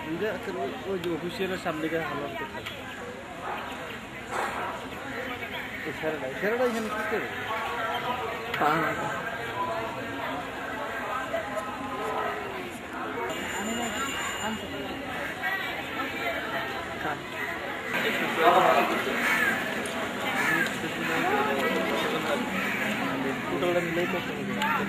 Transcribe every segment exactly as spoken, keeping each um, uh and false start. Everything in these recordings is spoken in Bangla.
Enggak, kan oh juga official সামনে গিয়ে হালাত করতে ইশারাটা ইশারাটা এখানে কি করে হ্যাঁ টোটালটা মিলাই কত হবে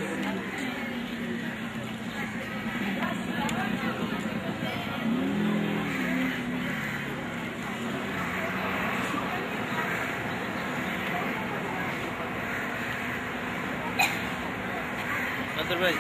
Atar bhai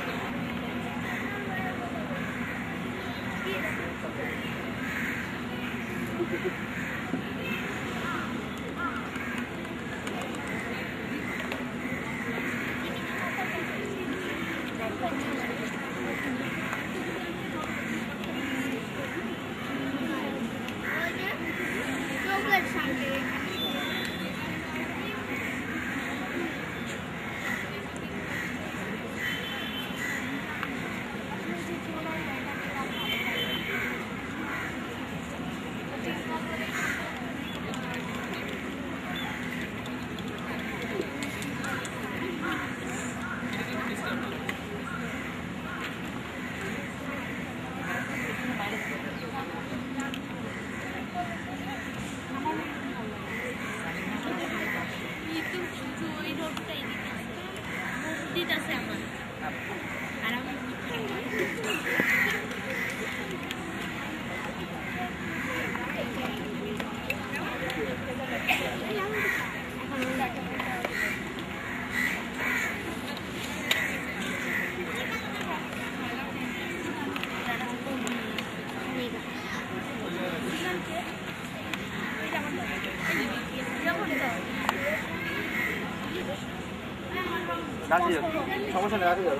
রাখি সমস্যা নেই রাখি যাবে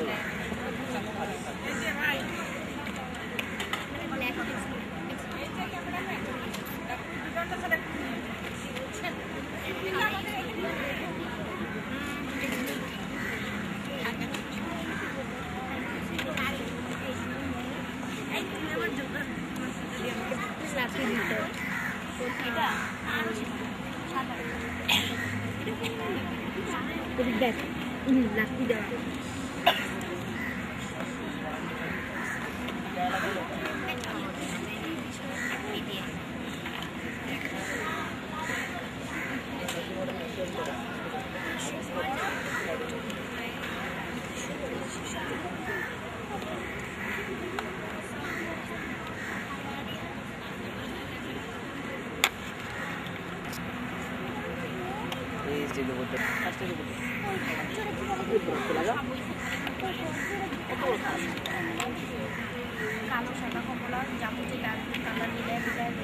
Back. Hmm, laki dah. Please do the water. First do the water. কালো সাদা কমলা জামুচি কালার মিলাই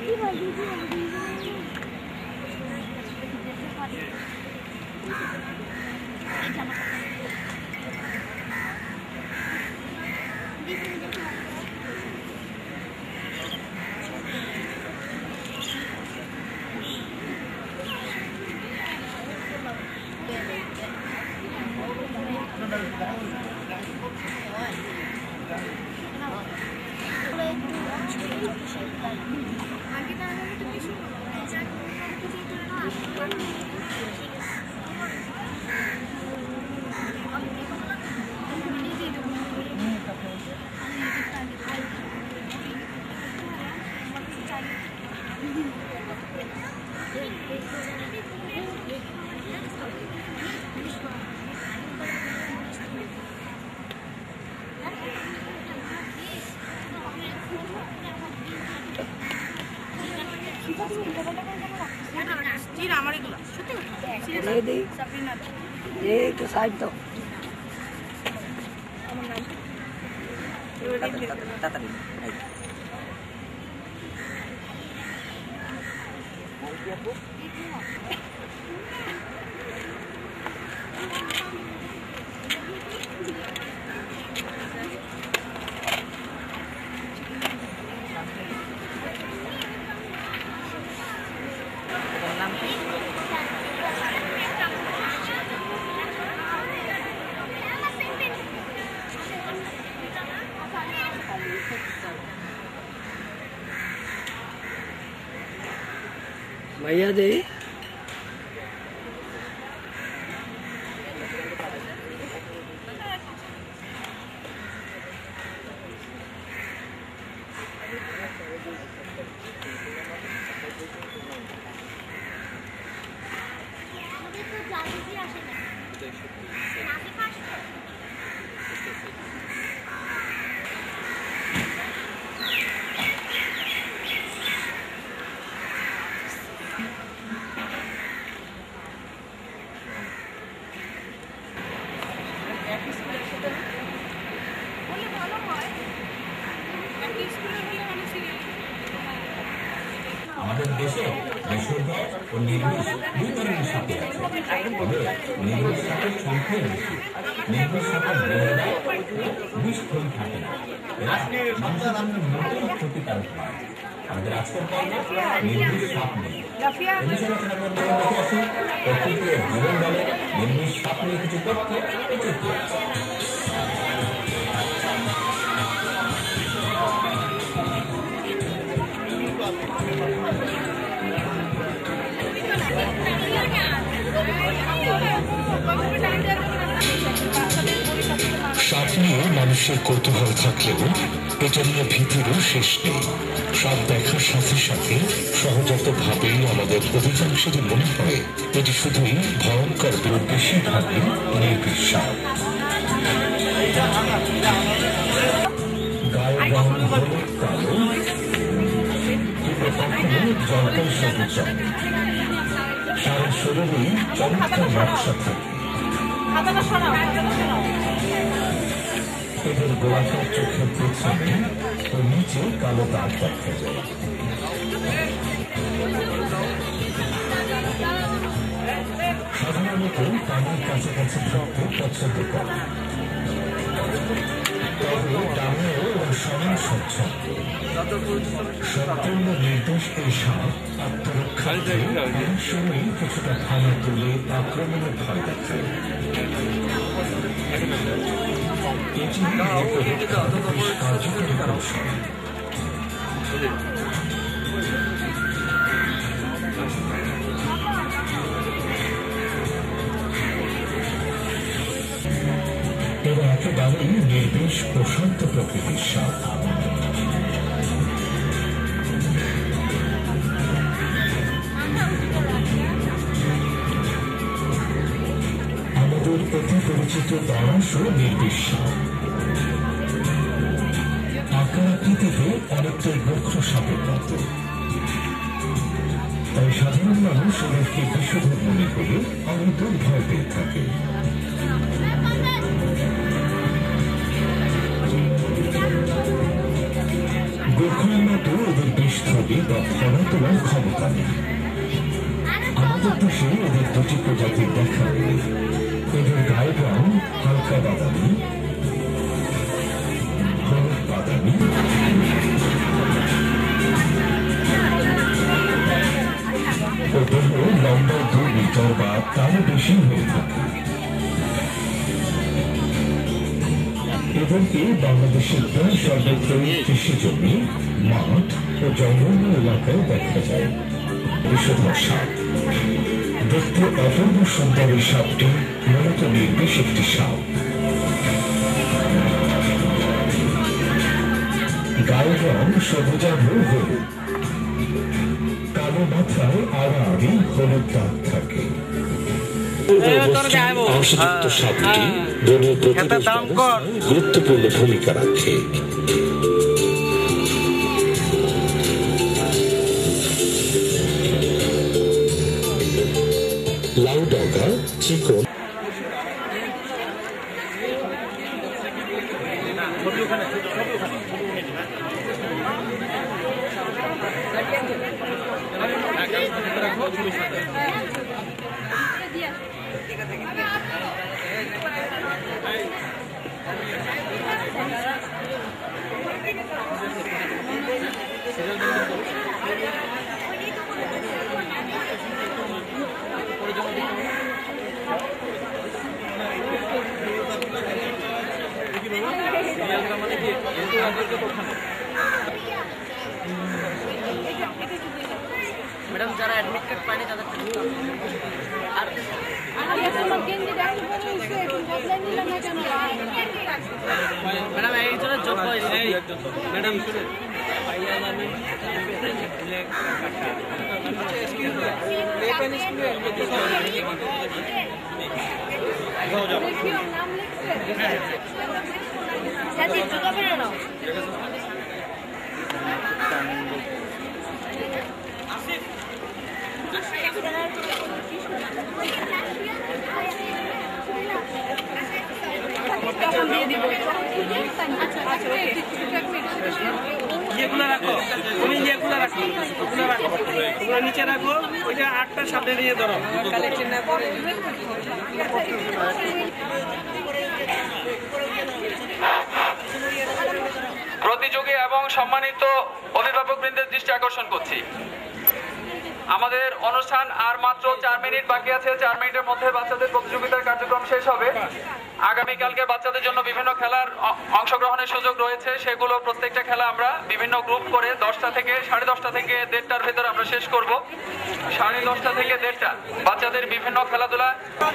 ये तो साइड तो भैया जी আমাদের দেশে বেসরকার ও নির্মিত দুই ধরনের সাপে আছে। তবে নির্মিত সাপের সংখ্যাই বেশি। নির্মিত সাপের বেড়ায় বিষ ফল থাকে না, এরা মানুষের জন্য মোটেই ক্ষতিকারক নয়। আমাদের আজকের পর্বে নির্মিত সাপ নেই এ বিষয়ে আলোচনা করবো। দেখে আসি প্রকৃতির জীবন দলে নির্মিত সাপ নিয়ে কিছু তথ্য একত্রিত আছে। সাপ নিয়ে মানুষের কৌতূহল থাকলেও এটা নিয়ে ভীতিরও শেষ নেই। সাপ দেখার সাথে সাথে সহজাত ভাবেই আমাদের অধিকাংশেরই মনে হয় এটি শুধুই ভয়ঙ্কর বেশিরভাগই নির্ভীক সাপ। গায়ের রং হলুদ কালো, জলপাই সবুজ, সারা শরীরেই চমৎকার নকশা থাকে। এদের গোলাকার চোখের পেছনে ও নিচে কালো দাগ দেখা যায়। সাধারণত পানির কাছাকাছি থাকতে পছন্দ করে, তবে ডানেও ও সমান স্বচ্ছন্দ। সম্পূর্ণ নির্দোষ এই সাপ আত্মরক্ষার্থে অনেক সময় কিছুটা থানা তুলে আক্রমণের ভয় দেখায়। এটি বেশ কার্যকরী কৌশল। এরা একেবারেই নির্বিষ প্রশান্ত প্রকৃতির সাপ। আমাদের অতি পরিচিত দাঁড়াশো নির্বিষ সাপ আকার আকৃতিতে অনেকটাই বক্র সাপের মতো, তাই সাধারণ মানুষ এদেরকে বিষধর মনে করে অনেক ভয় পেয়ে থাকে। গোখলার মতো এদের বিষ-স্থলি বা ফনা তোলার ক্ষমতা নেই। আমাদের দেশে এদের দুটি প্রজাতির দেখা মেলে। এদের গায়ের রং হালকা বাদামি, হলুদ বাদামি, ও দেহ লম্বা দুই মিটার বা তারও বেশি হয়ে থাকে। এদেরকে বাংলাদেশের প্রায় সর্বত্রই কৃষি জমি, মাঠ ও জঙ্গল এলাকায় দেখা যায়। বিষধর সাপ দেখতে অপূর্ব সুন্দর এই সাপটি মূলত নির্বিষ একটি সাপ। গায়ের রং সবুজাভ হলুদ, কালো মাথায় আড়াআড়ি হলুদ দাগ থাকে। অংশযুক্ত সাপটি বনের প্রতিরোধ ব্যবস্থায় গুরুত্বপূর্ণ ভূমিকা রাখে। লাউডগা চিকন ম্যাডাম যারা অ্যাডমিট কার্ড পায়নি তাদের আর ম্যাডাম একজনের যোগ্য ম্যাডাম শুনে ইয়েগুলো রাখো তুমি ইয়েগুলো রাখো ওগুলো রাখো ওগুলো নিচে রাখো ওইটা আটটার সামনে নিয়ে ধরো কালেকশন না করে প্রতিযোগী এবং সম্মানিত অভিভাবকবৃন্দের দৃষ্টি আকর্ষণ করছি, আমাদের অনুষ্ঠান আর মাত্র চার মিনিট বাকি আছে। চার মিনিটের মধ্যে বাচ্চাদের প্রতিযোগিতার কার্যক্রম শেষ হবে। আগামীকালকে বাচ্চাদের জন্য বিভিন্ন খেলার অংশগ্রহণের সুযোগ রয়েছে। সেগুলো প্রত্যেকটা খেলা আমরা বিভিন্ন গ্রুপ করে দশটা থেকে সাড়ে দশটা থেকে দেড়টার ভেতরে আমরা শেষ করব। সাড়ে দশটা থেকে দেড়টা বাচ্চাদের বিভিন্ন খেলাধুলা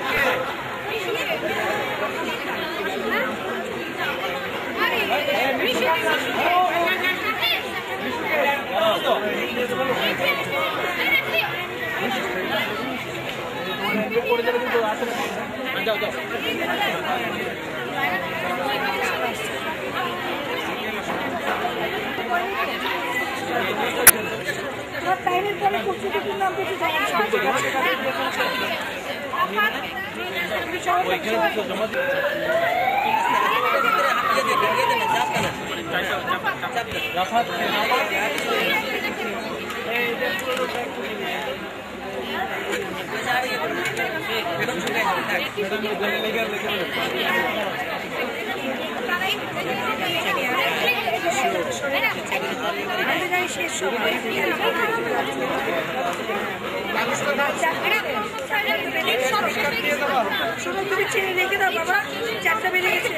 ছেড়ে রেখে দাও বাবা, চারটা বেড়ে গেছে।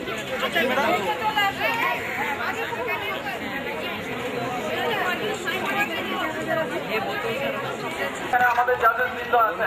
আমাদের জাজেস বৃন্দ আছেন।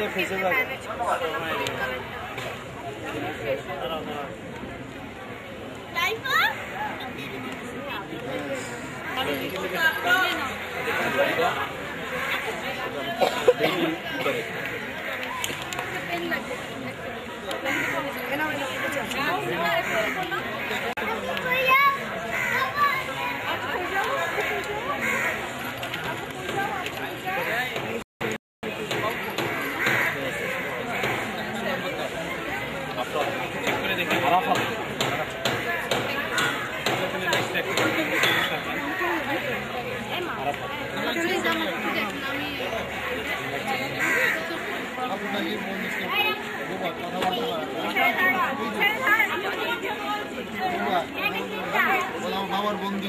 বাবার বন্ধু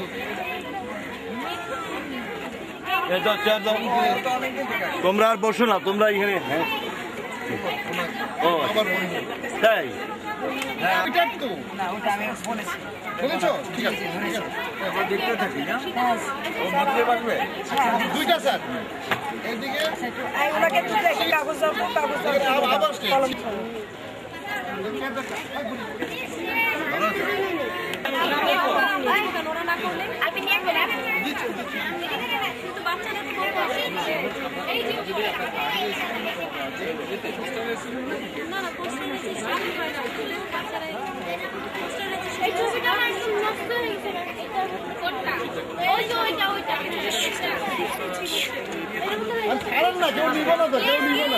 তোমরা আর বসো না, তোমরা এখানে। হ্যাঁ ও তাই বলেছো? ঠিক আছে, দেখতে থাকি না দুইটা স্যার এইদিকে কাগজ কাগজ ছাড়েন না, কেউ নিব না তো, কেউ নিব না।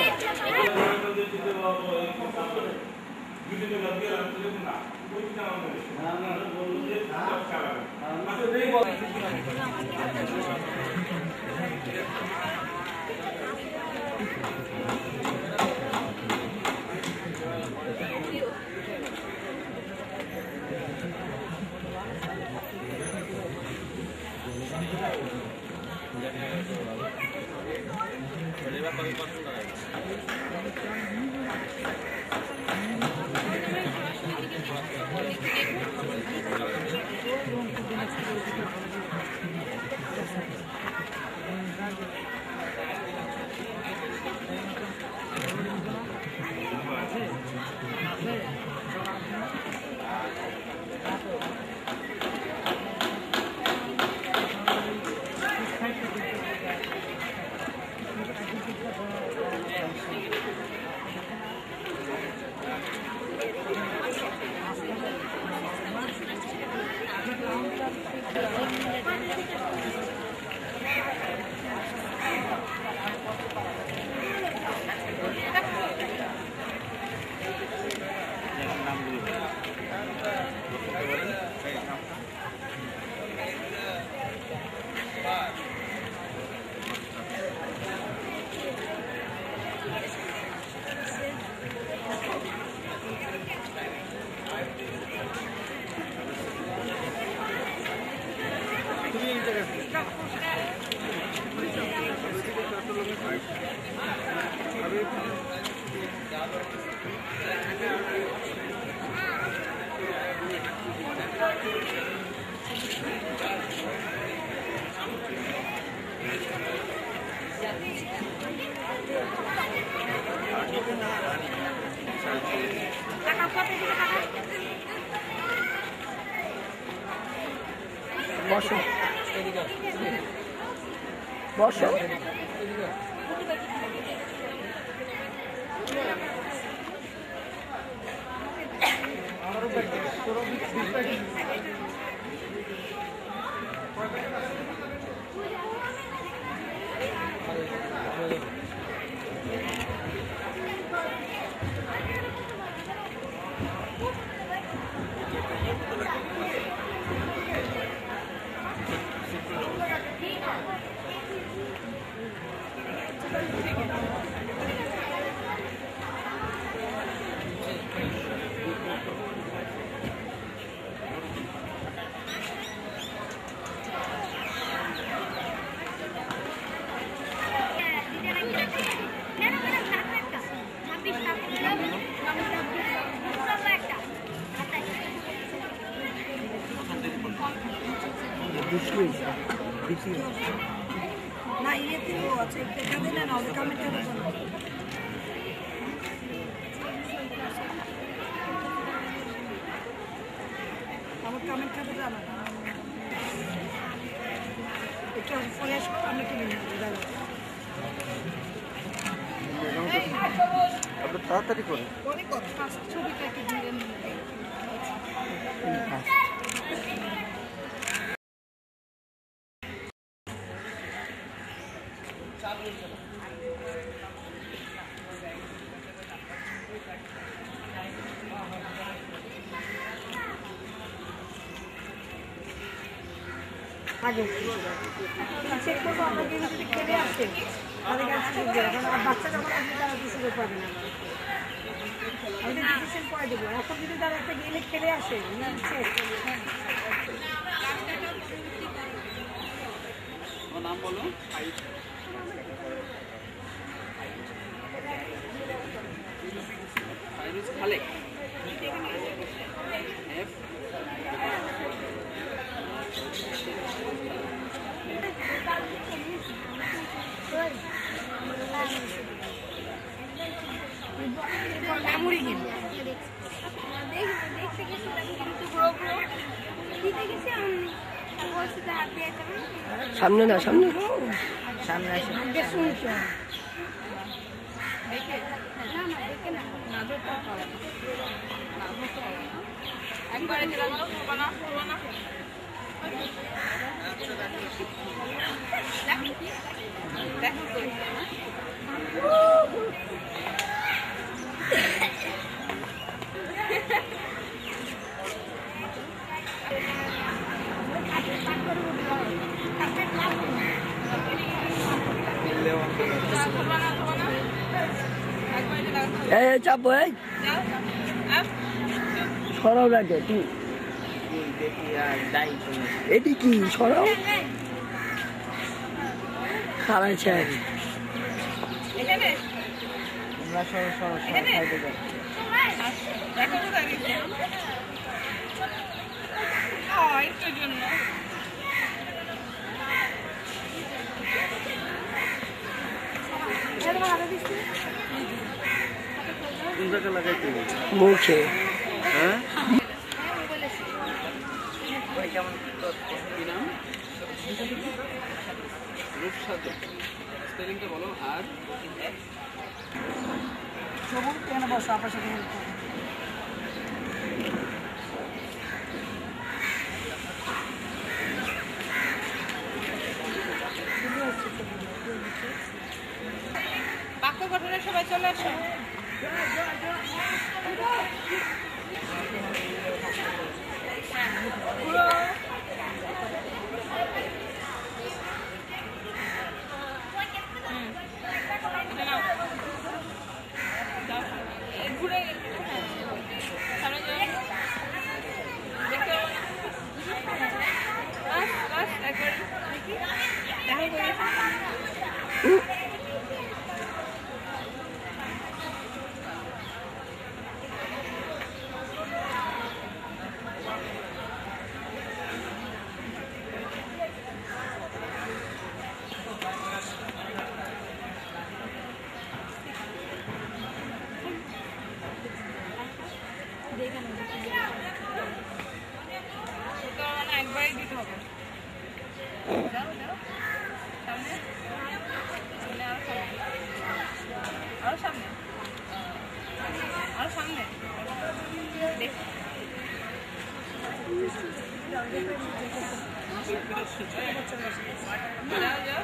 বসো বসো না ইয়েতে ও আছে এখানে না না কামের কাছে আমার কামের কাছে জানা একটু ফ্রেশ আমি কিনে নিয়ে যাবো আপনি তাড়াতাড়ি করুন পরে কত ফার্স্ট ছবিটা একটু ধীরে নিয়ে আগে চেক করবো আপনাকে যদি খেলে আসে তাদের কাছে বাচ্চা যখন আসবে তারা ডিসিশন পাবে না আমাদের ডিসিশন করে দেবো এখন যদি তারা একটা গেলে খেলে আসে নাম বলো খালেক এফ মেমোরি গেম দেখতে গেছিলাম কিন্তু পুরো পুরো দিতে গেছি আমি বলছি তো হাত দিয়ে সামনে না সামনে সামনে আসে আগে শুনছো দেখে না না দেখে না না দেখতে পারো না দেখতে পারো একবারে দিলাম না করবা না করবা না দেখো তো এই চাপো এই সরাও লাগে তুই এটি কি সরাও খারাইছে তোমরা সরো সরো সরো সাইডে যাও দেখো তো দাঁড়িয়ে ও একটু জন্য কোন জায়গায় লাগাইতে মুখে হ্যাঁ স্পেলিংটা বলো আর সবুজ কেন বসো আপনার সাথে হেল্প করো আর সবাই চলে আসো। পুরো ঘুরে সামনে যাও। দেখতে পাবো না। বাস বাস একবার দেখা করি। একবারই দিতে হবে। যাও যাও সামনে সামনে আরো সামনে আরো সামনে আরো সামনে দেখ। যাও যাও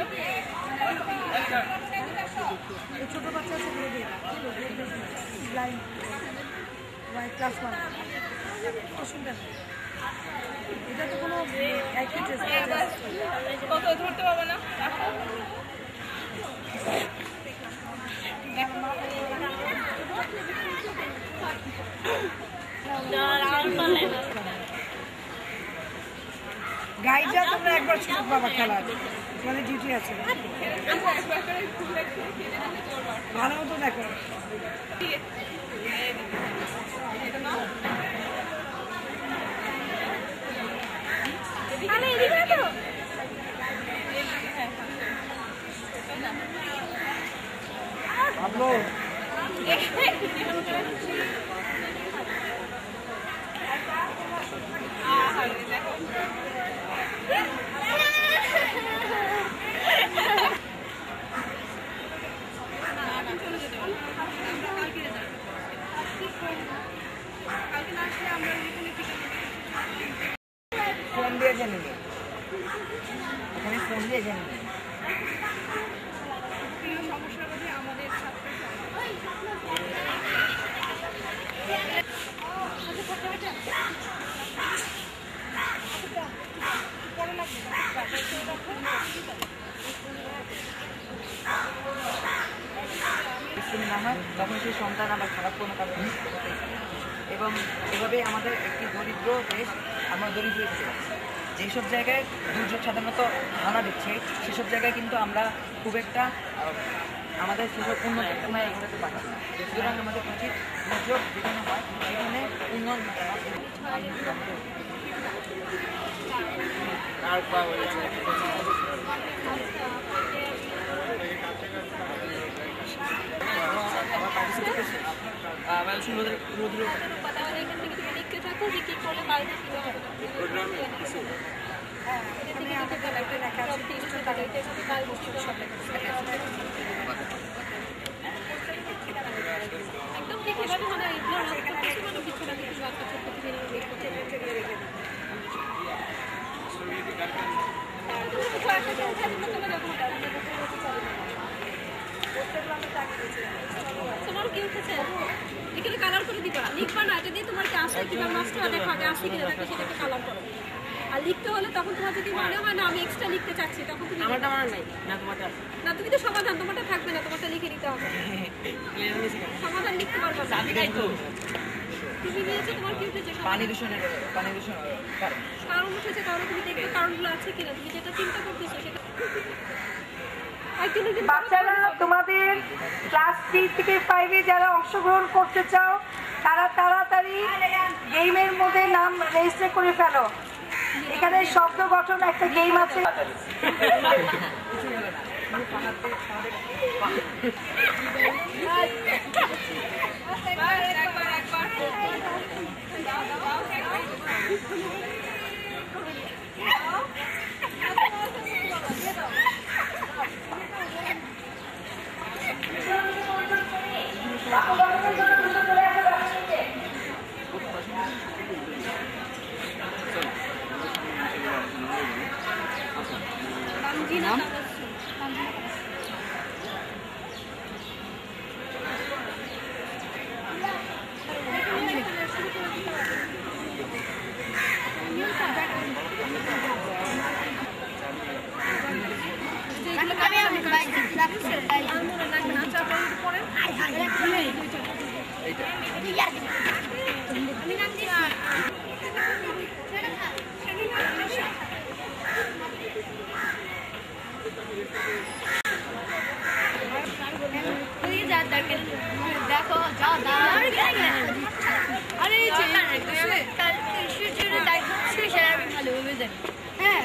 ছোট বাচ্চা আছে ক্লাস ওয়ান অসুবিধা নেই। এটা তো কোনো কত ধরতে পারবে না। গাইডটা তোমরা একবার ছোট বাবা খেলা তোমাদের ডিউটি আছে ভালো মতো দেখো। আপলো ফোন দিয়ে জেনে নিই ওখানে ফোন দিয়ে জেনে নিই। সমস্যার মধ্যে আমাদের না হয় তখন সেই সন্তান আবার খারাপ কোনো কাজ এবং এভাবেই আমাদের একটি দরিদ্র দেশ আমরা দরিদ্র দেশ। যেসব জায়গায় দুর্যোগ সাধারণত হানা দিচ্ছে সেসব জায়গায় কিন্তু আমরা খুব একটা আমাদের সেসব উন্নত উন্নয়ন করতে পারছি না। সুতরাং আমাদের উচিত দুর্যোগ যেখানে হয় সেখানে উন্নয়ন লিখতে থাকো যে কি করলে বাড়িতে ফিরে হবে। একদম ঠিক এভাবে মানে কিছু না কিছু বাচ্চা ছোট তোমার কি উঠেছে এখানে কালার করে দিবা লিখবা না এটা দিয়ে তোমার কি আসে কিনা নষ্ট হলে খাবে আসে কিনা দেখো সেটাকে কালার করো। আর লিখতে হলে তখন তোমার যদি মনে হয় না আমি এক্সট্রা লিখতে চাচ্ছি তখন তুমি আমারটা আমার নাই না তোমারটা না তুমি তো সমাধান তোমারটা থাকবে না তোমারটা লিখে নিতে হবে। সমাধান লিখতে পারবা না তুমি নিয়েছো তোমার কি উঠেছে পানি দূষণের পানি দূষণ কারণ উঠেছে তাহলে তুমি দেখবে কারণগুলো আছে কিনা তুমি যেটা চিন্তা করতেছো সেটা। বাচ্চারা তোমাদের ক্লাস থ্রি থেকে ফাইভে যারা অংশগ্রহণ করতে চাও তারা তাড়াতাড়ি গেমের মধ্যে নাম রেজিস্টার করে ফেলো। এখানে শব্দ গঠন একটা গেম আছে। দেখো যাও আরে আমি ভালোভাবে জানি হ্যাঁ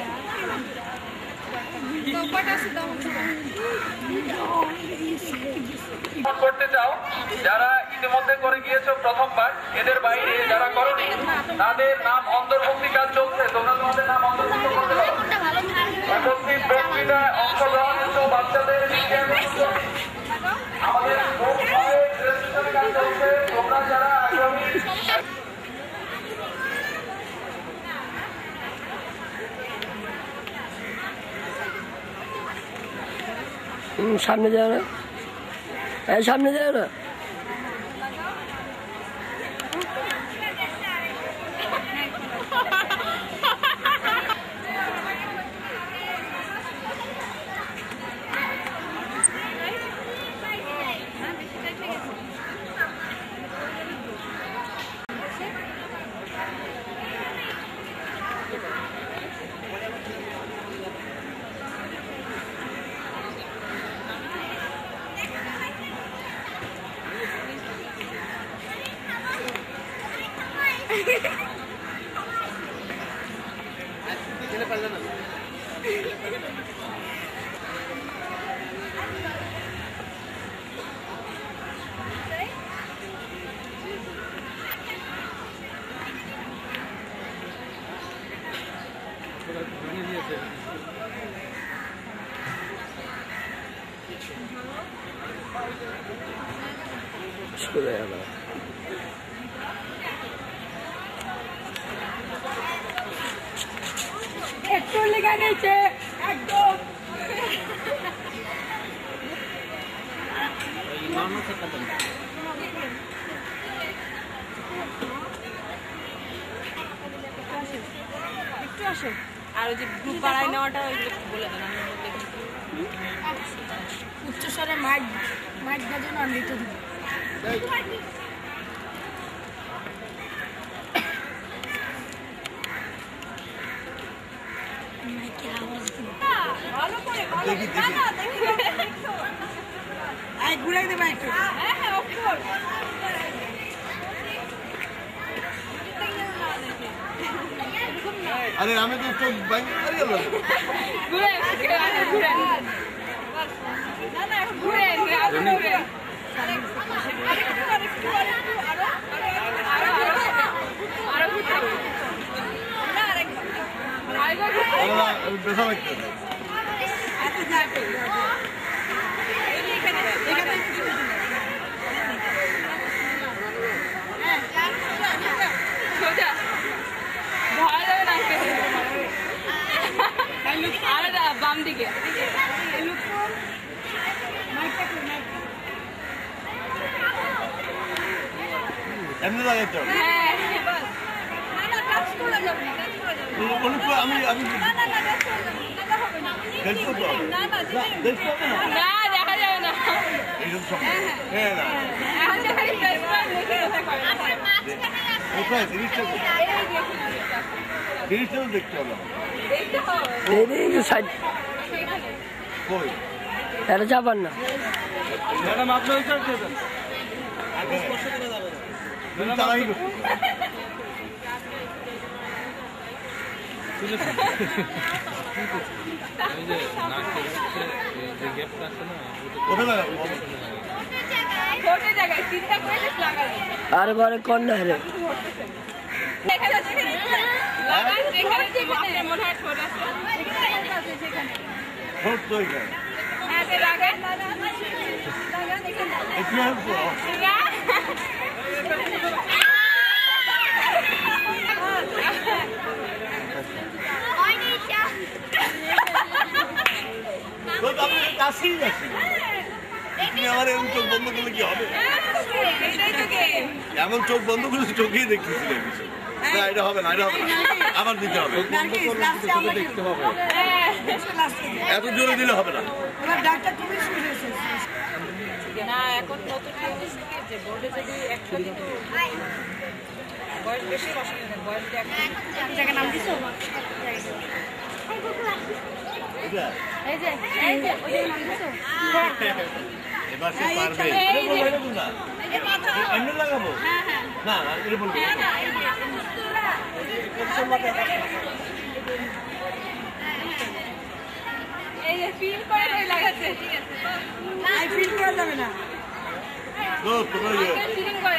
করতে চাও যারা ইতিমধ্যে করে গিয়েছো প্রথমবার, এদের বাইরে যারা করনি তাদের নাম অন্তর্ভুক্তি কাজ চলছে, তোমরা তোমাদের নাম অন্তর্ভুক্ত করতে পারো। উপস্থিত বক্তৃতায় অংশগ্রহণ বাচ্চাদের আমাদের কাজ চলছে, তোমরা যারা আগ্রহী সামনে যাও না, সামনে যাও না। একটু লেগে নিয়েছে একদম একটু আসে আর ওই যে গ্রুপ বাড়াই নেওয়াটা ওইগুলো বলে দেন উচ্চস্বরে মাইক মাইক বাজানো আর নিতে দিন ভালো করে দেখি আই ঘুরাই দেবা একটু হ্যাঁ হ্যাঁ অফকোর্স আরে আমি তো চোখ বাইরে গেল ঘুরে ঘুরে না না ঘুরে ঘুরে বেসা লাগছে বাম দিকে এমনি লাগাইতে হবে আমি আমি দেখবো তো দেখবো না না দেখা যাবে না এইসব সব হ্যাঁ না এখন খালি ফেসবুক লিখে কোথায় জিনিসটা জিনিসটা দেখতে হবে দেখতে হবে সাইড কই এটা যাবার না ম্যাডাম আপনি ওই সাইড দেবেন আগে স্পর্শ করা যাবে না চালাই কোথায় লাগাবো ছোট জায়গায় চিন্তা করে লাগাবে আর ঘরে কোন না রে এখানে যেখানে লাগান এখানে যেখানে মনে হয় ছোট আছে এখানে সেখানে ছোট তো এখানে হ্যাঁ তে লাগান লাগান এখানে একটু হেল্প করো তো আপনি কাছেই আছি তুমি আমার এমন চোখ বন্ধ করলে কি হবে এমন চোখ বন্ধ করলে চোখেই দেখতেছিলে না এটা হবে না এটা হবে না আবার দিতে হবে দেখতে হবে এত জোরে দিলে হবে না ডাক্তার তুমি শুনে না এখন নতুন নিয়ম এসেছে বোর্ডে যদি একটা কিন্তু বয়স বেশি অসুবিধা নেই বয়স যদি একটা জায়গায় নাম দিছো এই যে এই যে ওই যে নাম দিছো এবার সে পারবে এই মাথা এমনি লাগাবো হ্যাঁ হ্যাঁ না না এটা বলবো না না এই যে এই যে ফিল করে ওই লাগাচ্ছে ঠিক আছে না ফিল করা যাবে না তো তোমরা ইয়ে ফিলিং করে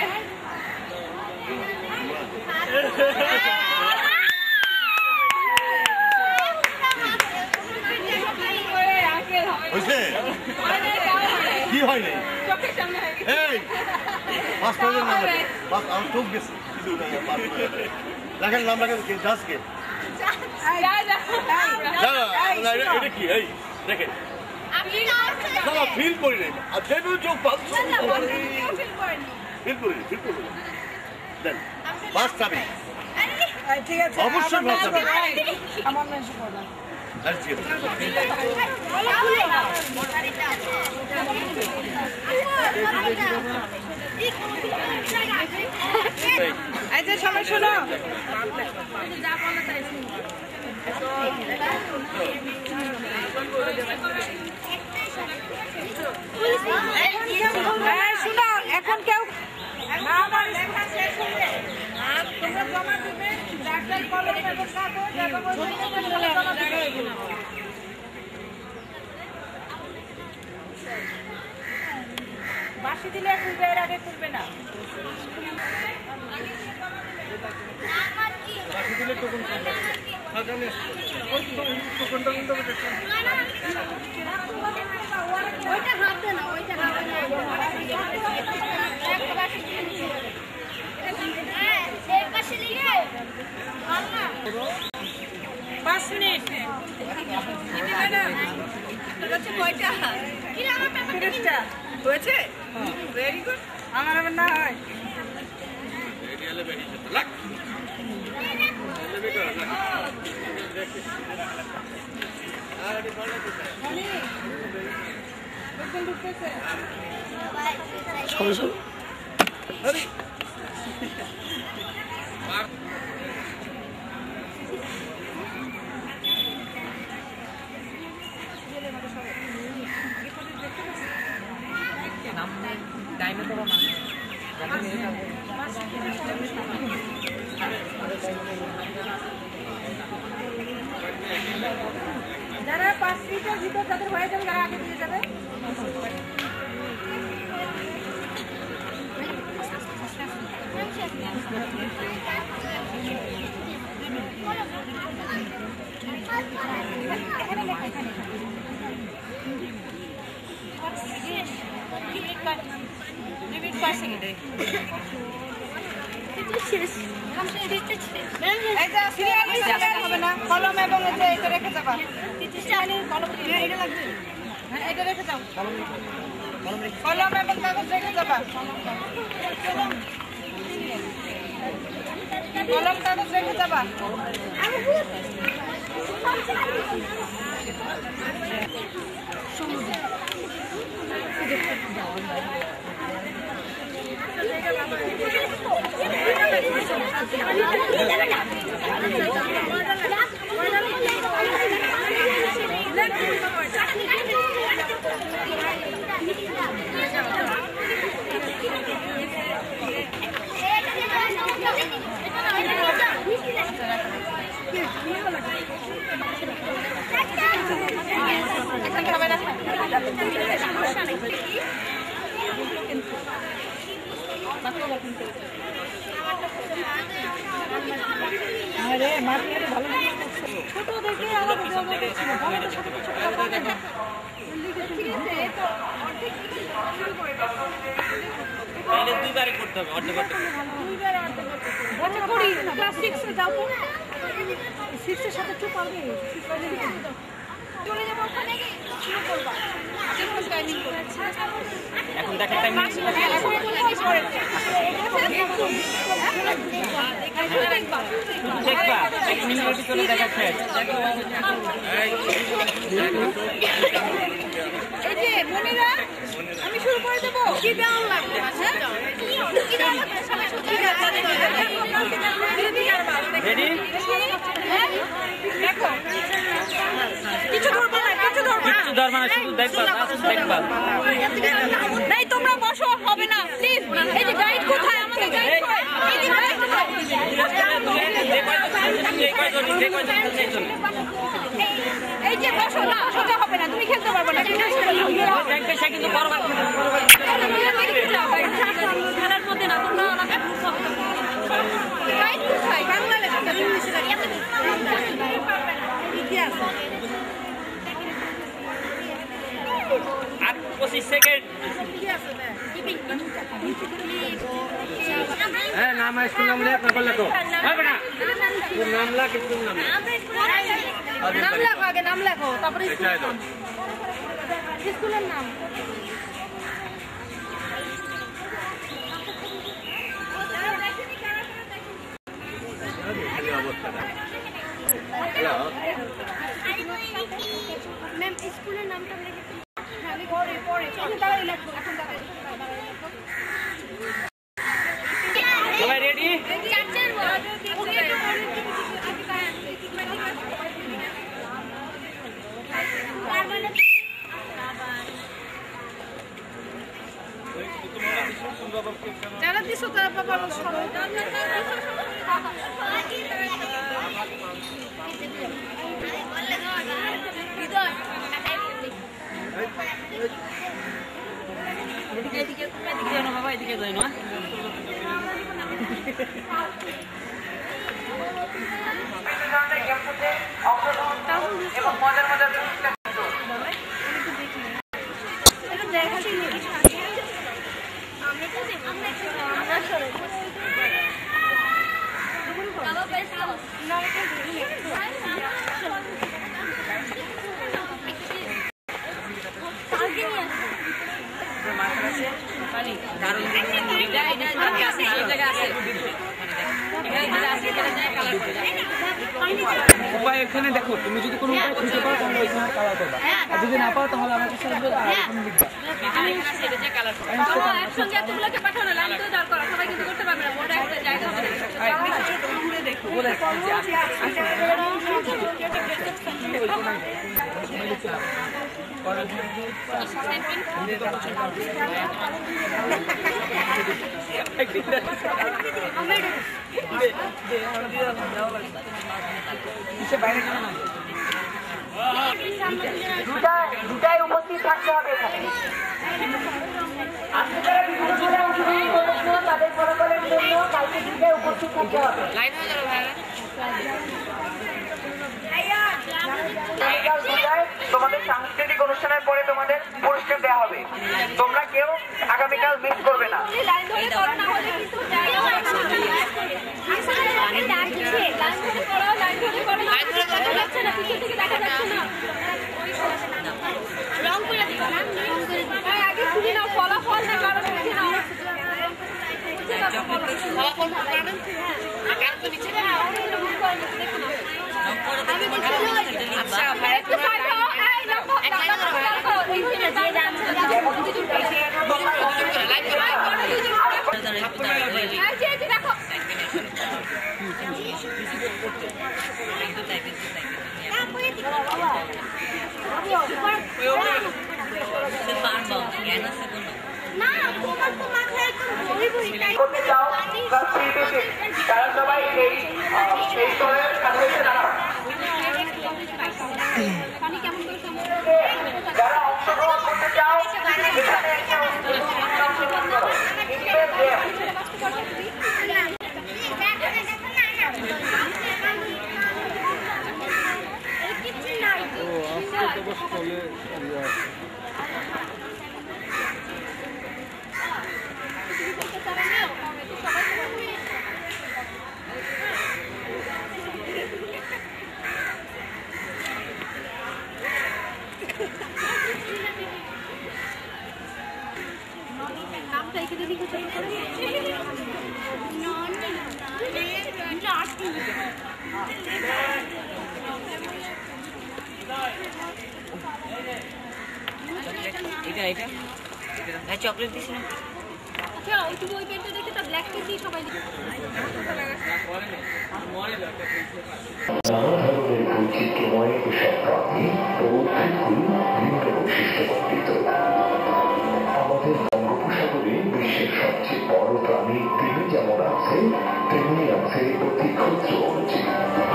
হয়েছে কি হয় নাই চোখের সামনে হয়ে গেছে এই পাঁচ পাঁচের নাম রাখেন পাঁচ আমার চোখ গেছে কিছু নাই পাঁচ রাখেন নাম রাখেন কে দাসকে যা যা এটা কি এই দেখেন আপনি না না ফিল করি নাই আর যেটু চোখ পাঁচ ফিল করেন ফিল করি ফিল করি দেন পাঁচ চাবি এই, ঠিক আছে অবশ্যই আমার ভালো মেনশন করো, এই, আমার মেনশন করো না। আর ঠিক আছে এই যে সবাই শোনো যা বলে তাই শুনুন এই, শোনো এখন কেউ না আমার লেখা শেষ হলে আর তোমরা জমা দিবে ডাক্তার কলম এবং কাগজ এবং ওই জমা দিবে বাসি দিলে খুলবে এর আগে খুলবে না ওইটা হাত দে না ওইটা হাত দে না পাঁচ মিনিট তিরিশটা হয়েছে ভেরি গুড আমার আবার না হয় সবাই সব টাইমে তো না যারা পাঁচ মিনিটের ভিতর যাদের হয়ে যাবে তারা আগে দিয়ে যাবে এই যে সিরিয়াল সিরিয়াল হবে না কলম এবং এই যে এটা রেখে যাবা কলম এটা লাগবে হ্যাঁ এটা রেখে যাও কলম এবং কাগজ রেখে যাবা কলম কাগজ রেখে যাবা আরে মাটি ভালো ছোট দেখে আলাদা জায়গা ছিল বড়দের সাথে ছোট কথা না তাহলে দুইবারই করতে হবে অর্ধেক অর্ধেক দুইবার অর্ধেক আচ্ছা করি ক্লাস সিক্স এ যাও তো সিক্স এর সাথে চুপ পারবে চলে যাবো ওখানে শুরু করবা এখন টাইমিং করে এখন দেখার টাইম দেখবা এক মিনিটের ভিতরে দেখা শেষ এই যে মনিরা আমি শুরু করে দেব কি দেওয়া লাগবে কি দেওয়া লাগবে সবাই রেডি দেখো কিছু ধরবা না কিছু ধরবা কিছু ধরবা না শুধু দেখবা দেখবা নাই তোমরা বসো হবে না প্লিজ এই যে গাইড কোথায় আমাদের গাইড কোথায় এই যে গাইড কোথায় এই যে বসো না সোজা হবে না তুমি খেলতে পারবে না দেখবে সে কিন্তু বড় খেলার মধ্যে না তোমরা আলাদা গ্রুপ হবে গাইড কোথায় বাংলা লেখা ইংলিশে লেখা কি আছে আর পঁচিশ সেকেন্ড হ্যাঁ নাম স্কুল নাম লেখ না লেখো হবে না নাম লেখ স্কুল নাম নাম লেখো আগে নাম লেখো তারপরে স্কুলের নাম ম্যাম স্কুলের নামটা লিখে আমি পরে পরে চলো দাঁড়াই লিখো এখন দাঁড়াই সবাই রেডি চারটার ওয়ার্ড ওকে যারা দিছো তারা বাবা সবাই এদিকে এদিকে এদিকে যাও না বাবা এদিকে যাও না এবং মজার মজার উপায় এখানে দেখো তুমি যদি কোনো উপায় খুঁজে পাও তাহলে ওইখানে কালার করবা আর যদি না পাও তাহলে আমার কাছে আসবে আর এখানে লিখবা আমি এখানে সেটা যে কালার করব একসঙ্গে এতগুলোকে পাঠানো লাইন তো দাঁড় করা সবাই কিন্তু করতে পারবে না ওটা একটা জায়গা হবে ঘুরে দেখো বলে দুটাই উপস্থিত থাকতে হবে এখানে আজকে যারা বিভিন্ন ধরনের অংশগ্রহণ করেছিল তাদের ফলাফলের জন্য কালকে দুটাই উপস্থিত থাকতে হবে তোমাদের সাংস্কৃতিক অনুষ্ঠানের পরে তোমাদের পুরস্কার দেওয়া হবে তোমরা কেউ আগামীকাল মিস করবে না লাইন ধরে করো না হলে কিন্তু জায়গা লাইন ধরে করো লাইন ধরে করো লাইন ধরে করো যাচ্ছে না পিছন থেকে দেখা যাচ্ছে না রং করে দিবা রং করে দিবা আগে শুনি নাও ফলাফল না কারণ শুনি নাও ফলাফল পাবেন আগে তো নিচে না ওগুলো মুখ করে দেখো না আমি বলছি আচ্ছা ভাই একটু সাইড হও এই দেখো দেখো এইখানে যে দাম লাইন করে এই যে দেখো করতে চাও বা তারা সবাই এই এই স্তরের কাছে দাঁড়াও যারা অংশগ্রহণ করতে চাও এখানে একটা এটা এটা চকলেট দিছি না আচ্ছা ওই তুমি ওই পেনটা দেখে তা ব্ল্যাক পেন দিয়ে সবাই লিখে বৈচিত্র্যময় এসব প্রাণী ও উদ্ভিদগুলি ভিন্ন বৈশিষ্ট্যমণ্ডিত। আমাদের বঙ্গোপসাগরে বিশ্বের সবচেয়ে বড় প্রাণী তিমি যেমন আছে, তেমনি আছে অতি ক্ষুদ্র অণুজীব।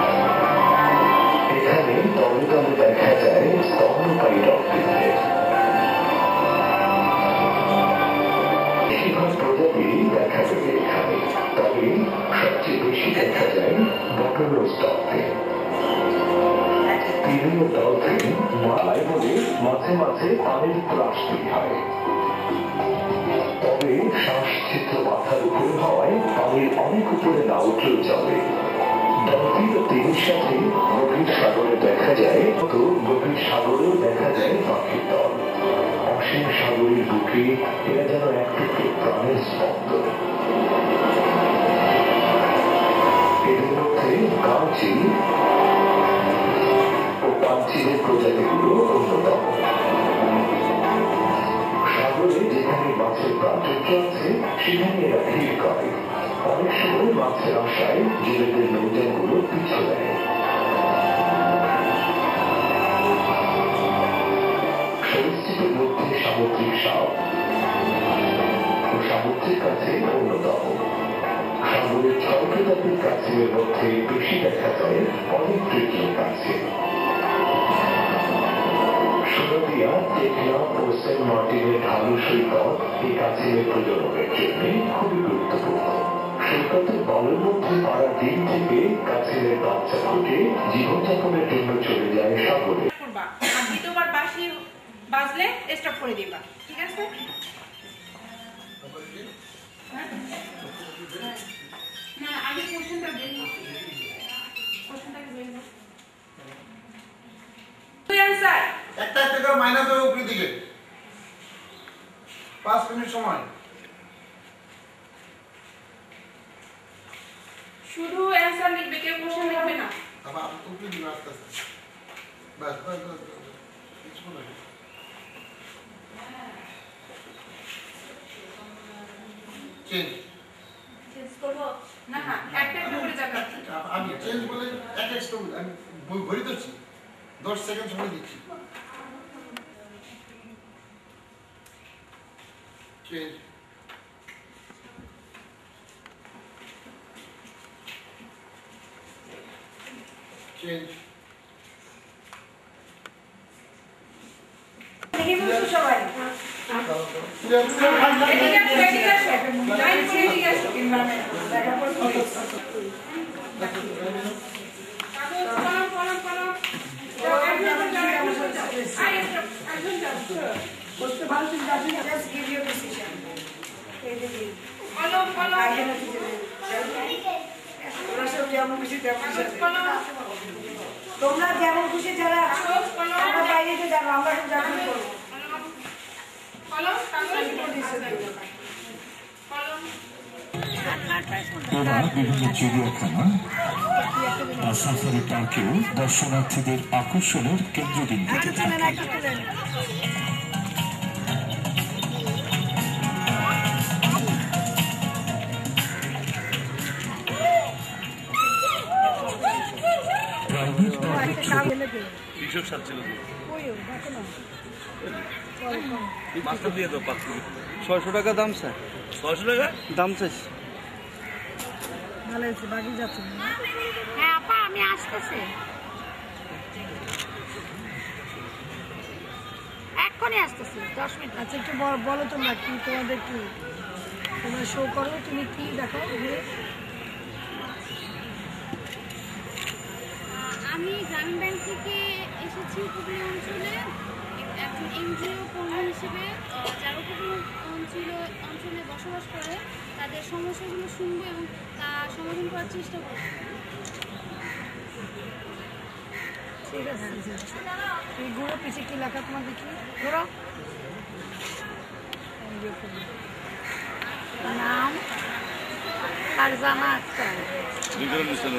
এখানে দলে দলে দেখা যায় স্তন্যপায়ী ডলফিনদের। বেশিরভাগ প্রজাতি দেখা যাবে এখানে, তবে সবচেয়ে বেশি দেখা যায় বটলস ডলফিন। তিমি ও ডলফিন মালায় বলে মাঝে মাঝে পানির ত্রাস তৈরি হয়, তবে শ্বাসছিদ্র মাথার উপর হওয়ায় পানির অনেক উপরে না উঠলেও চলে। ডলফিন ও তিমির সাথে গভীর সাগরে দেখা যায়, তো গভীর সাগরেও দেখা যায় পাখির দল। অসীম সাগরের বুকে এরা যেন এক টুকরো প্রাণের স্পন্দন। এদের মধ্যে গাঁচিল ও পাঞ্চিলের প্রজাতিগুলো অন্যতম। সাগরে যেখানে মাছের প্রাচুর্য আছে সেখানে এরা ভিড় করে। অনেক সময় মাছের আশায় জেলেদের নৌযানগুলো পিছু দেয়। সরীসৃপের মধ্যে সামুদ্রিক সাপ ও সামুদ্রিক কাছে অন্যতম। সাগরের ছয় প্রজাতির কাছিমের মধ্যে বেশি দেখা যায় অনেক তৃতীয় কাছিম। সোনাদিয়া, টেকলা ও সেন্ট মার্টিনের ঢালু সৈকত এই কাছিমের প্রজননের জন্য খুবই গুরুত্বপূর্ণ। সৈকতের বলের মধ্যে পাড়া ডিম থেকে কাছিমের বাচ্চা ফুটে জীবনযাপনের জন্য চলে যায় সাগরে। দ্বিতীয়বার বাঁশি বাজলে স্টপ করে দিবা, ঠিক আছে? না আগে কোশ্চেনটা বের করো, কোশ্চেনটাকে বের করো। তুই आंसर একটা একটা করে মাইনাস হবে উপরের দিকে। পাঁচ মিনিট সময়। শুধু आंसर লিখবে, কেউ কোশ্চেন লিখবে না। আবার উপরের দিকে আস্তে আস্তে। বাস বাস বাস। কিছু না। চেঞ্জ চেঞ্জ করব না, না একটা একটা করে যাবে। আমি চেঞ্জ বলে এক এক স্টোরি আমি ঘড়ি ধরছি, দশ সেকেন্ড সময় দিচ্ছি। চেঞ্জ চেঞ্জ দেখি বলছো সবাই। এদিকে আসো, এদিকে আসো, লাইন করে এদিকে আসো। দেখা করতে কাগজ কলম কলম কলম যাও, একজন যাও, একজন যাও। আই একজন যাও। বসতে ভালো চিন্তা আছে, জাস্ট গিভ ইউর ডিসিশন। এই দেখি কলম কলম আগে না দিতে তোমরা সব যেমন খুশি তেমন কলম। তোমরা যেমন খুশি যারা আমরা বাইরে যে যাবো, আমরা সব যাবো করবো। কলম কাগজ কলম। এরা বিভিন্ন চিড়িয়াখানা আর সাফারি পার্কেও দর্শনার্থীদের আকর্ষণের কেন্দ্রবিন্দুতে থাকে। ছয়শো টাকা দাম স্যার, ছয়শো টাকা দাম চাইছি। ভালো হয়েছে, বাকি যাচ্ছে। হ্যাঁ আপা আমি আসতেছি, এক্ষুনি আসতেছি, দশ মিনিট। আচ্ছা একটু বলো তোমরা কি তোমাদের কি তোমরা শো করো, তুমি কি দেখো? আমি গ্রামীণ ব্যাংক থেকে এসেছি উপকূলীয় অঞ্চলে একজন এনজিও কর্মী হিসেবে, যারা উপকূলীয় অঞ্চল অঞ্চলে বসবাস করে তাদের সমস্যাগুলো শুনবো এবং তা সমাধান করার চেষ্টা করবো। ঠিক আছে, এই ঘুরো পিছিয়ে কি লেখা তোমার দেখি, ঘুরো। নাম ফারজানা আক্তার। ঠিক আছে।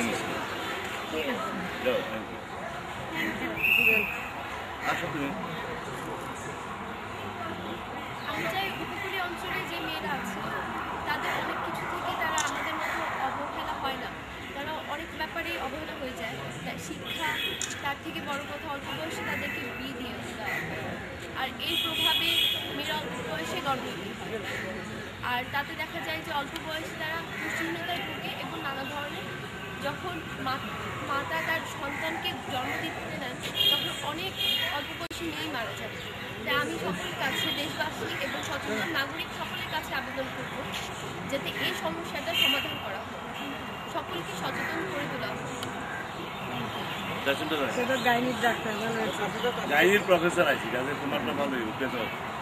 আসো তুমি। আমি চাই উপকূলীয় অঞ্চলে যে মেয়েরা আছে তাদের অনেক কিছু থেকে তারা আমাদের মতো অবহেলা হয় না, তারা অনেক ব্যাপারেই অবহেলা হয়ে যায়। শিক্ষা, তার থেকে বড় কথা অল্প বয়সে তাদেরকে বিয়ে দিয়ে দেওয়া হয়, আর এই প্রভাবে মেয়েরা অল্প বয়সে গর্ভবতী হয়। আর তাতে দেখা যায় যে অল্প বয়সে তারা পুষ্টিহীনতায় ভোগে এবং নানা ধরনের, যখন মাতা তার সন্তানকে জন্ম দিতে নেন তখন অনেক অল্প বয়সী মেয়েই মারা যায়। তাই আমি সকলের কাছে, দেশবাসী এবং সচেতন নাগরিক সকলের কাছে আবেদন করব যাতে এই সমস্যাটা সমাধান করা হয়, সকলকে সচেতন করে তোলা হয়। গাইনির প্রফেসর আছি, যাদের তোমারটা ভালোই উঠেছে।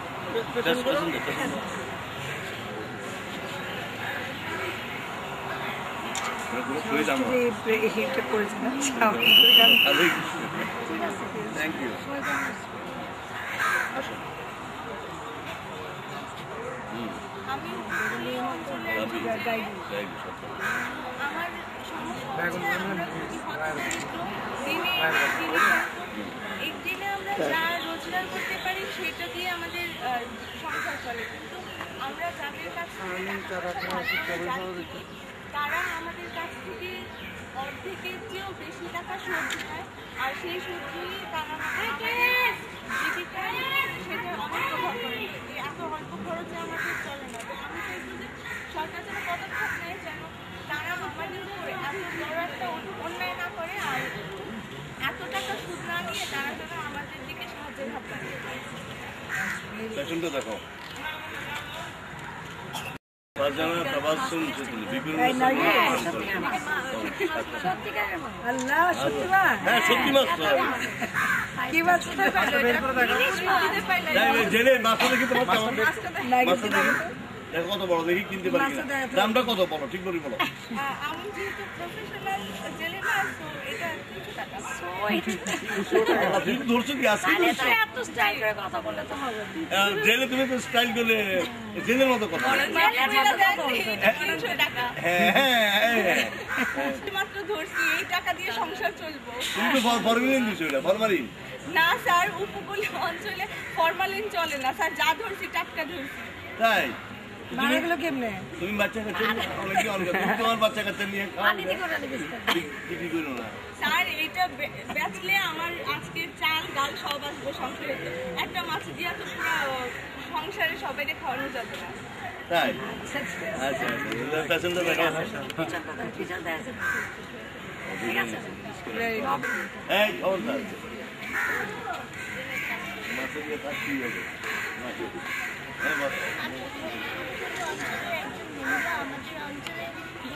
Thank you. আমি আমার একদিনে আমরা যা রোজগার করতে পারি সেটা দিয়ে আমাদের সংসার চলে, কিন্তু আমরা যাদের কাছ থেকে তারা আমাদের কাছ থেকে অর্ধেকের চেয়েও বেশি টাকা সুদ দেয়, আর সেই সুদ নিয়ে তারা আমাদের জীবিকা সেটা অনেক প্রভাব করে। এত অল্প খরচে আমাদের চলে না। আমি চাইছি যে সরকার যেন পদক্ষেপ নেয় যেন তারা আমাদের উপরে এত বড় একটা অন্যায় না করে, আর এত টাকা সুদ না নিয়ে তারা যেন আমাদের দিকে সাহায্যের হাত বাড়িয়ে দেয়। দেখো কত বড় দেখি কিনতে পারি, দামটা কত বড় ঠিক বলি বলো। ধরছো কি আছে জেলে, তুমি তো স্টাইল করলে জেলের মতো কথা। মাত্র ধরছি, এই টাকা দিয়ে সংসার চলবো। তুমি তো ফরমালিন দিছো, এটা ফরমালিন না স্যার, উপকূলীয় অঞ্চলে ফরমালিন চলে না স্যার, যা ধরছি টাটকা ধরছি। তাই কেমনে তুমি বাচ্চা কাচ্চা অনেকে অনেক তোমার বাচ্চা কাচ্চা নিয়ে বিক্রি করো না স্যার। এটা বেচলে আমার আজকে চাল ডাল সব আসবো সংসারে, একটা মাছ দিয়ে তো পুরো সংসারে সবাইকে খাওয়ানো যাবে না। তাই আচ্ছা আচ্ছা, পেছনটা দেখা এই খবরদার মাছের দিয়ে থাকতে হবে। আমাদের অঞ্চলে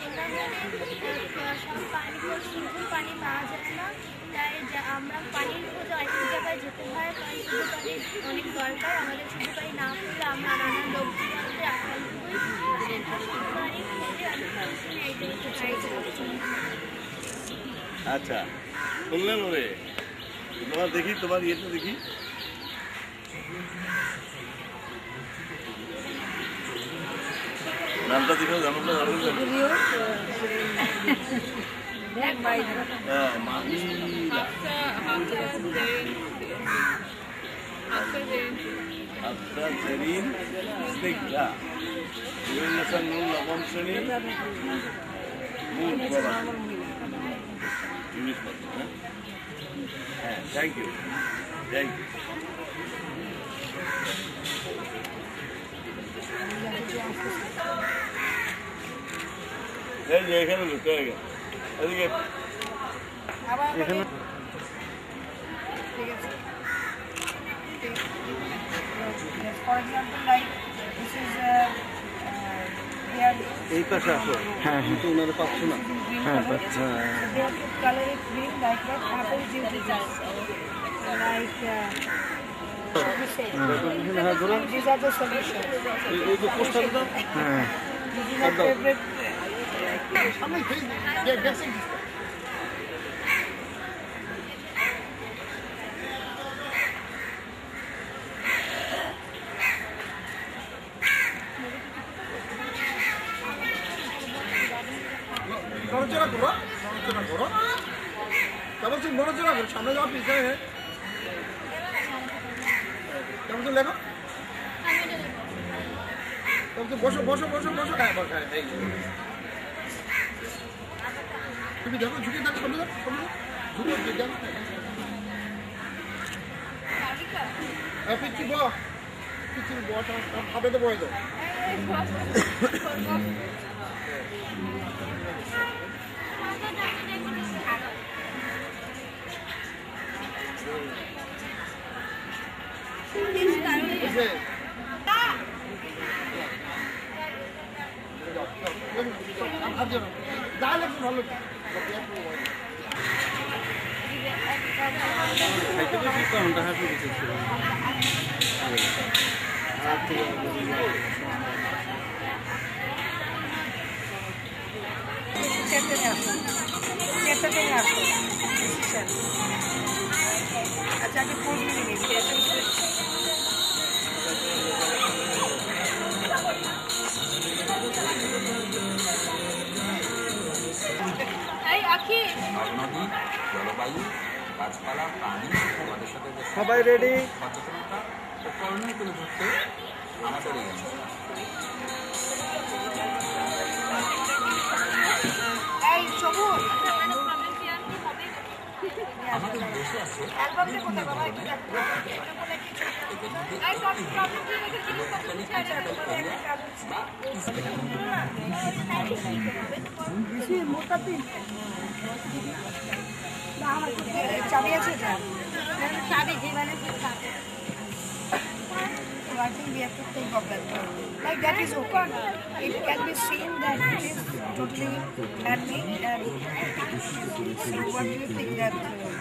সব পানি শুদ্ধ পানি পাওয়া যায় না, তাই আমরা পানির খোঁজে অনেক জায়গায় যেতে হয়, কারণ শুদ্ধ পানির অনেক দরকার। আমাদের শুদ্ধ পানি না পেলে আমরা নানান রোগ জীবাণুতে আক্রান্ত হই। শুদ্ধ পানি খুঁজে আমি সবসময় এইটাই চাই। আচ্ছা শুনলেন ওরে, তোমার দেখি তোমার ইয়েটা দেখি। নামটা দেখো, জানোটা জানো আফসা জেরিন স্নিগ্ধা নুন লবণ শ্রেণী মূল ইংলিশ পত্র। হ্যাঁ থ্যাংক ইউ থ্যাংক ইউ। এই যে এখানে ঢুকতে হয়ে গেল এদিকে এখানে এই পাশে আসো। হ্যাঁ হ্যাঁ, ওনারা পাচ্ছ না। হ্যাঁ পাচ্ছা। নড়াচড়া করো, নড়াচড়া করো, তারপর তুমি নড়াচড়া করো, সামনে যাওয়া পিছনে কেমন তো লেখো। বসো বসো বসো বসো হ্যাঁ বসো হ্যাঁ তুমি দেখো ঝুঁকে দেখো সামনে দেখো সামনে ঝুঁকে দেখো হ্যাঁ পিচ্ছি বল পিচ্ছি বস খাবে তো বয়ে দাও अच्छा कि फूड भी नहीं সবাই রেডি করণীয় তুলে ধরতে আমাদের এই এই সবুজ আমাদের দেশে আছে অ্যালবামটা কোথায় বাবা একটু এই সব প্রবলেম কি রেখে জিনিসপত্র বেশি মোটা পিন না আমার চাবি আছে এটা চাবি জীবনে কি চাবি I think we have to think of that. Like that is okay. It can be seen that it is totally handmade. And so what do you think that?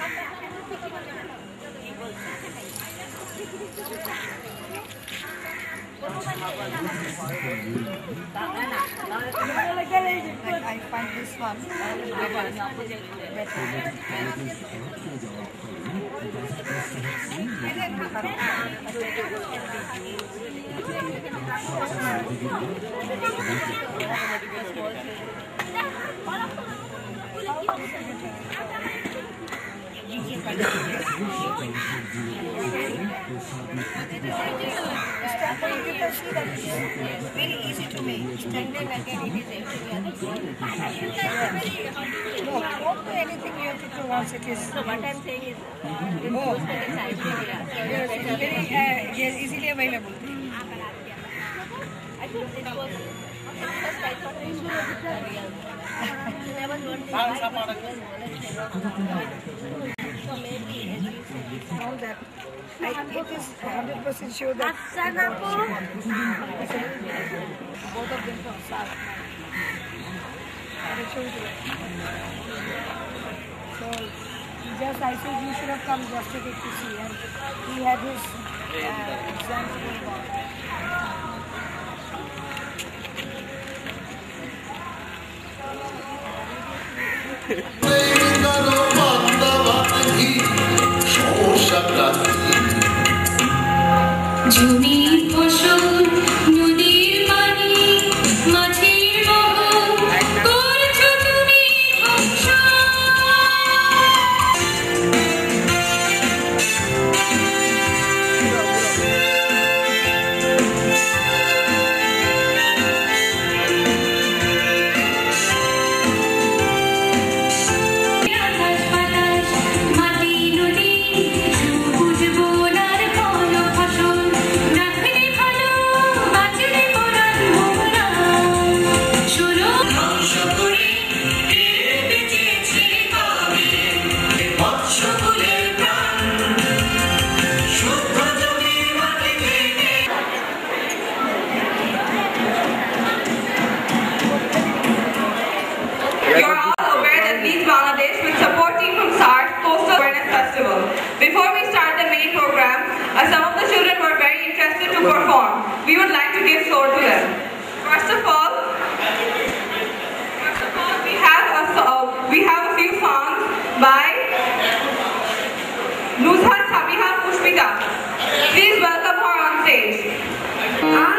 Like I find this one very easy to make. Standard again, it is no, don't do anything you have to do once it is. So what I'm saying is, Oh. Yes, it's very uh, yes, easily available. I think this was first I thought it was real. You never learned to buy so maybe All that. I, it is one hundred percent sure that both of them from South. I will show you. So, just I said you should have come yesterday to see, and he had his uh, exams going on. জমি ফসল নদীর পানি মাছের বহন করছো তুমি ধ্বংস মাটি নদী সবুজ বন আর বন ফসল রাখলে ভালো বাঁচলে পরাণ মোরা ষোলো ধ্বংস করে বেঁচেছে পাবে মৎস্যকুলের প্রাণ শুদ্ধ জমি মাটি ভেঙে You are all aware that Lead Bangladesh with support team from SARS Coastal Awareness Festival. Before we start the main program, as some of the children were very interested to perform, we would like to give floor to them. First of all, first of all, we have a so- we have a few songs by Nuzhat Sabiha Pushpita. Please welcome her on stage.